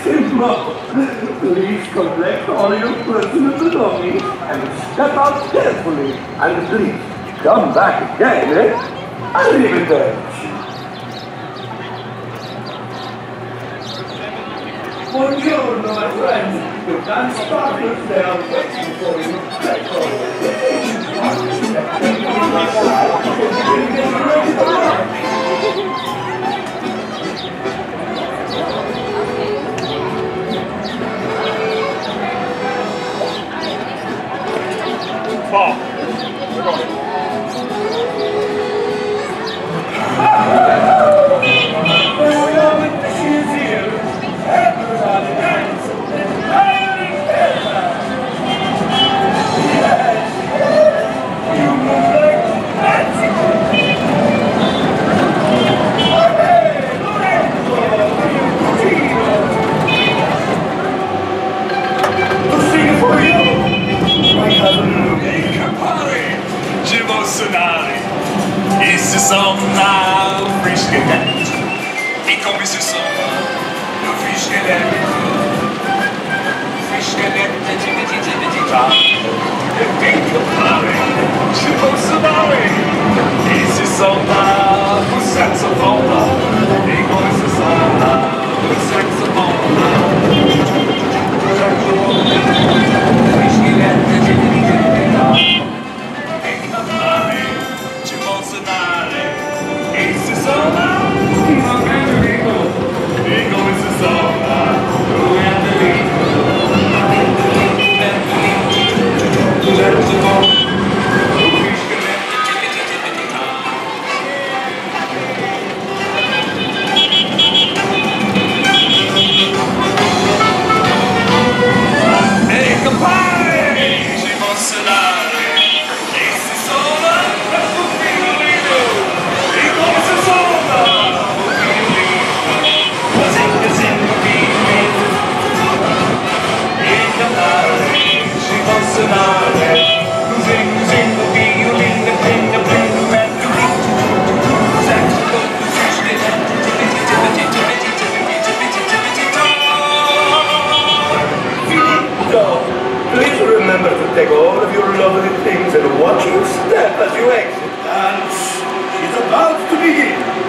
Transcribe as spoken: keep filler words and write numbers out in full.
Simple. Please collect all your personal belongings and step out carefully. And please, come back again, eh? Arrivederci. Buongiorno, my friends. The dance partners, they are waiting for you. Let's go. Paul, we're going. Essi sono frischeletti e come si sono frischeletti frischeletti giga giga giga e tengo fare ci posso dare essi sono un saxofono e come si sono un saxofono frischeletti giga giga giga tengo fare ci posso dare essi sono un grande amico e come si sono un grande amico e compare ci posso dare essi sono un figlio e come si sono un figlio sempre sempre figlio e cantare ci posso dare così così un figlio linda linda linda linda Please remember to take all of your lovely things and watch your step as you exit. Dance is about to begin.